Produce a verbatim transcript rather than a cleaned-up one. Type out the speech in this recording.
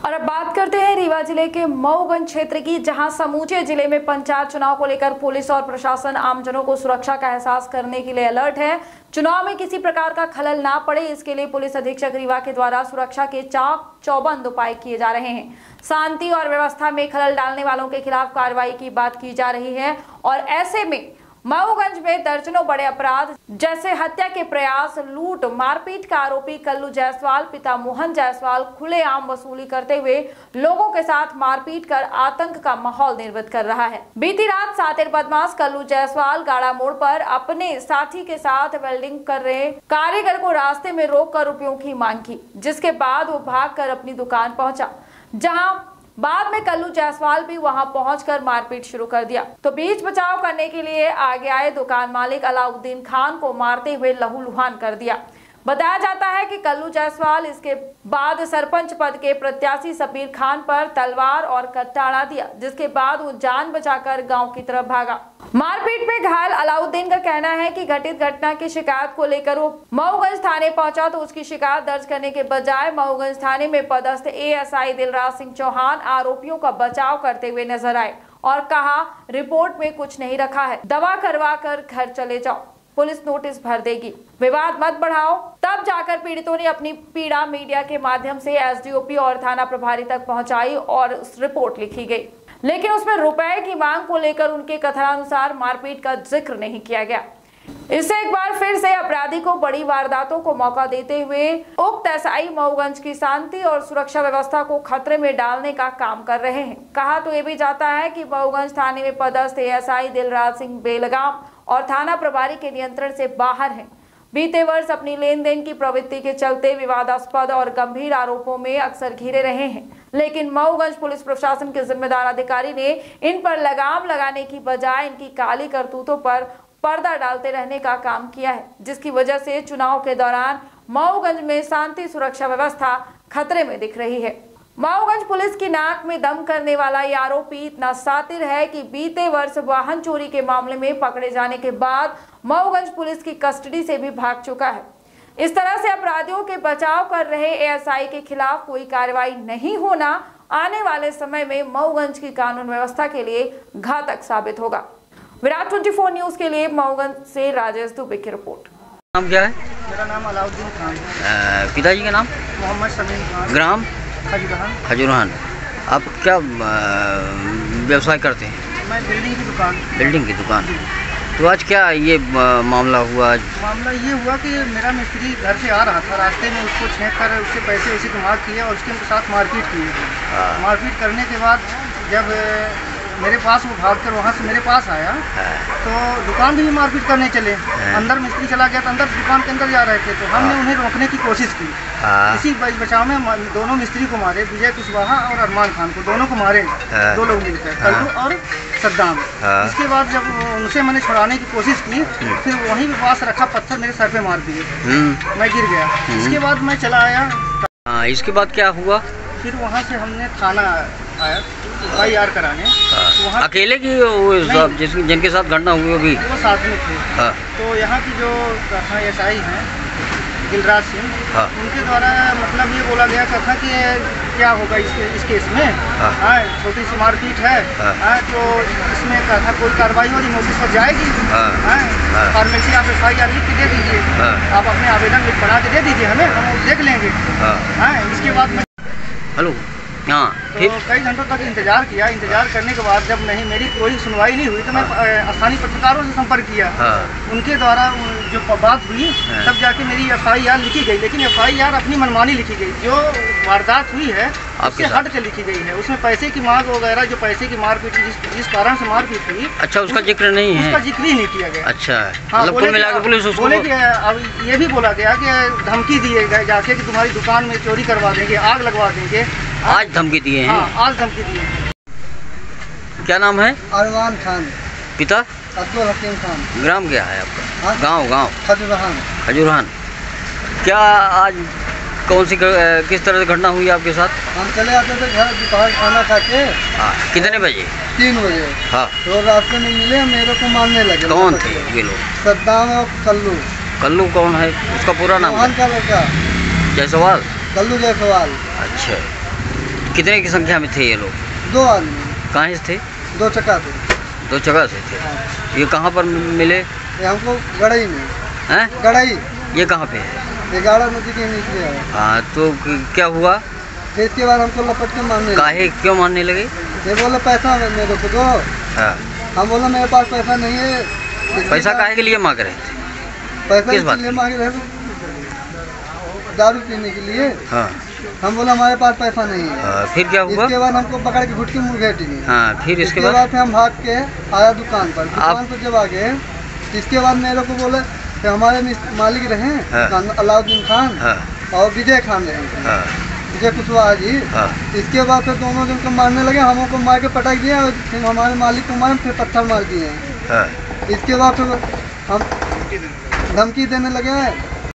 और अब बात करते हैं रीवा जिले के मऊगंज क्षेत्र की, जहां समूचे जिले में पंचायत चुनाव को लेकर पुलिस और प्रशासन आमजनों को सुरक्षा का एहसास करने के लिए अलर्ट है। चुनाव में किसी प्रकार का खलल ना पड़े, इसके लिए पुलिस अधीक्षक रीवा के द्वारा सुरक्षा के चाक चौबंद उपाय किए जा रहे हैं। शांति और व्यवस्था में खलल डालने वालों के खिलाफ कार्रवाई की बात की जा रही है और ऐसे में मऊगंज में दर्जनों बड़े अपराध जैसे हत्या के प्रयास, लूट, मारपीट का आरोपी कल्लू जायसवाल पिता मोहन जायसवाल खुलेआम वसूली करते हुए लोगों के साथ मारपीट कर आतंक का माहौल निर्मित कर रहा है। बीती रात सातिर बदमाश कल्लू जायसवाल गाड़ा मोड़ पर अपने साथी के साथ वेल्डिंग कर रहे कारीगर को रास्ते में रोककर रुपयों की मांग की, जिसके बाद वो भागकर अपनी दुकान पहुंचा, जहां बाद में कल्लू जायसवाल भी वहां पहुंचकर मारपीट शुरू कर दिया। तो बीच बचाव करने के लिए आगे आए दुकान मालिक अलाउद्दीन खान को मारते हुए लहूलुहान कर दिया। बताया जाता है कि कल्लू जायसवाल इसके बाद सरपंच पद के प्रत्याशी सबीर खान पर तलवार और कट्टा अड़ा दिया, जिसके बाद वो जान बचाकर गांव की तरफ भागा। मारपीट में घायल अलाउद्दीन का कहना है कि घटित घटना की शिकायत को लेकर वो मऊगंज थाने पहुंचा तो उसकी शिकायत दर्ज करने के बजाय मऊगंज थाने में पदस्थ एएसआई दिलराज सिंह चौहान आरोपियों का बचाव करते हुए नजर आए और कहा, रिपोर्ट में कुछ नहीं रखा है, दवा करवा कर घर चले जाओ, पुलिस नोटिस भर देगी, विवाद मत बढ़ाओ। तब जाकर पीड़ितों ने अपनी पीड़ा मीडिया के माध्यम से एसडीओपी और थाना प्रभारी तक पहुंचाई और रिपोर्ट लिखी गई, लेकिन उसमें रुपए की मांग को लेकर उनके कथनानुसार मारपीट का जिक्र नहीं किया गया। इससे एक बार फिर से अपराधी को बड़ी वारदातों को मौका देते हुए उक्त एसआई मऊगंज की शांति और सुरक्षा व्यवस्था को खतरे में डालने का काम कर रहे हैं। कहा तो ये भी जाता है कि मऊगंज थाने में पदस्थ एएसआई दिलराज सिंह बेलगाम और थाना प्रभारी के नियंत्रण से बाहर हैं। बीते वर्ष अपनी लेन देन की प्रवृत्ति के चलते विवादास्पद और गंभीर आरोपों में अक्सर घिरे रहे हैं, लेकिन मऊगंज पुलिस प्रशासन के जिम्मेदार अधिकारी ने इन पर लगाम लगाने की बजाय इनकी काली करतूतों पर पर्दा डालते रहने का काम किया है, जिसकी वजह से चुनाव के दौरान मऊगंज में शांति सुरक्षा व्यवस्था खतरे में दिख रही है। मऊगंज पुलिस की नाक में दम करने वाला ये आरोपी इतना शातिर है कि बीते वर्ष वाहन चोरी के मामले में पकड़े जाने के बाद मऊगंज पुलिस की कस्टडी से भी भाग चुका है। इस तरह से अपराधियों के बचाव कर रहे एएसआई के खिलाफ कोई कार्रवाई नहीं होना आने वाले समय में मऊगंज की कानून व्यवस्था के लिए घातक साबित होगा। विराट चौबीस न्यूज के लिए मऊगंज से राजेश दुबे की रिपोर्ट। नाम क्या है? मेरा नाम अलाउद्दीन खान। पिताजी का नाम? मोहम्मद समीम खान। ग्राम? खजूरहान। खजूरहान। आप क्या व्यवसाय करते हैं? मैं बिल्डिंग की दुकान। बिल्डिंग की दुकान। तो आज क्या ये मामला हुआ? आज मामला ये हुआ कि मेरा मिस्त्री घर से आ रहा था, रास्ते में उसको छेक कर उससे पैसे वैसे कमा किए और उसके साथ मारपीट की। मारपीट करने के बाद जब मेरे पास वो भाग कर वहाँ से मेरे पास आया तो दुकान भी मारपीट करने चले। अंदर मिस्त्री चला गया तो अंदर दुकान के अंदर जा रहे थे तो हमने उन्हें रोकने की कोशिश की। इसी बचाव में दोनों मिस्त्री को मारे, विजय कुशवाहा और अरमान खान को, दोनों को मारे, दो लोग मिलकर, कल्लू और सद्दाम। इसके बाद जब उनसे मैंने छुड़ाने की कोशिश की फिर वहीं पे पास रखा पत्थर मेरे सर पे मार दिए, मैं गिर गया। इसके बाद मैं चला आया। इसके बाद क्या हुआ? फिर वहाँ से हमने थाना आया एफ आई आर कराने। वहाँ अकेले की जिस जिनके साथ घटना हुई होगी वो साथ में थे। हाँ। तो यहाँ की जो एस आई हैं दिलराज सिंह, हाँ। उनके द्वारा मतलब ये बोला गया था कि क्या होगा इस, इस केस में, हाँ। छोटी सी मारपीट है, हाँ। तो इसमें कहा कोई कार्रवाई होगी, नोटिस पर जाएगी, फॉर्मेलिटी आप एफ आई आर लिख के दे दीजिए, आप अपने आवेदन लिख बना के दे दीजिए, हमें हम देख लेंगे। हाँ। इसके बाद हेलो हाँ तो कई घंटों तक इंतजार किया। इंतजार करने के बाद जब नहीं मेरी कोई सुनवाई नहीं हुई तो मैं स्थानीय पत्रकारों से संपर्क किया। उनके द्वारा जो बात हुई तब जाके मेरी एफ आई आर लिखी गई, लेकिन एफ आई आर अपनी मनमानी लिखी गई। जो वारदात हुई है उससे हट के लिखी गई है। उसमें पैसे की मांग वगैरह, जो पैसे की मारपीट जिस, जिस कारण से मारपीट हुई, अच्छा उसका जिक्र नहीं है, उसका जिक्र ही नहीं किया गया। अच्छा हाँ, बोले कि अब ये भी बोला गया कि धमकी दिए गए जाके कि तुम्हारी दुकान में चोरी करवा देंगे, आग लगवा देंगे। आज धमकी दिए हैं? हाँ, आज धमकी दिए हैं। क्या नाम है? अरमान खान। पिता? अब्दुल हकीम खान। ग्राम क्या है आपका? गांव? गांव खजूरहान। खजूरहान। क्या आज कौन सी किस तरह से घटना हुई आपके साथ? हम चले आते थे घर, दोपहर खाना खा के। हाँ। कितने बजे? तीन बजे। हाँ। तो रास्ते में मिले, मेरे को मारने लगे। कौन थे ये लोग? सद्दाम और कल्लू। कल्लू कौन है? उसका पूरा नाम? मोहन का लड़का जायसवाल। कल्लू जायसवाल। अच्छा। कितने की संख्या में थे ये लोग? दो आदमी, कहाँ से थे? दो चक्का थे। दो जगह से थे। हाँ। ये कहाँ पर मिले? ये हमको गड़ई में। हैं? गड़ई, ये कहाँ पे है? ये गाड़ा नदी के नीचे है। हाँ, तो क- क्या हुआ? फिर इसके बाद हमको लपट के मारने लगे। काहे क्यों मारने लगे? ये बोले पैसा मेरे को दो। हाँ। हम बोला मेरे पास पैसा नहीं है। इसलिए पैसा मैं- काहे के लिए मांग रहे थे? पैसा किस बात इसलिए के? मांग रहे थे, दारू पीने के लिए। हाँ। हम बोला हमारे पास पैसा नहीं है। हाँ, फिर क्या हुआ? इसके बाद हमको पकड़ के घुटकी मुर्गेटी दी। हाँ, फिर इसके इसके बाद? बाद फिर हम भाग के आया दुकान पर। दुकान आप- पर जब आ गए, इसके बाद मेरे को बोले कि हमारे मिस- मालिक रहे हाँ। खान- अलाउद्दीन खान हाँ। और विजय खान रहे, हाँ। विजय कुशवाहा जी। हाँ। इसके बाद फिर दोनों जन को मारने लगे, हम को मार के पटक दिए और फिर हमारे मालिक को मारे, फिर पत्थर मार दिए। हाँ। इसके बाद फिर हम धमकी देने लगे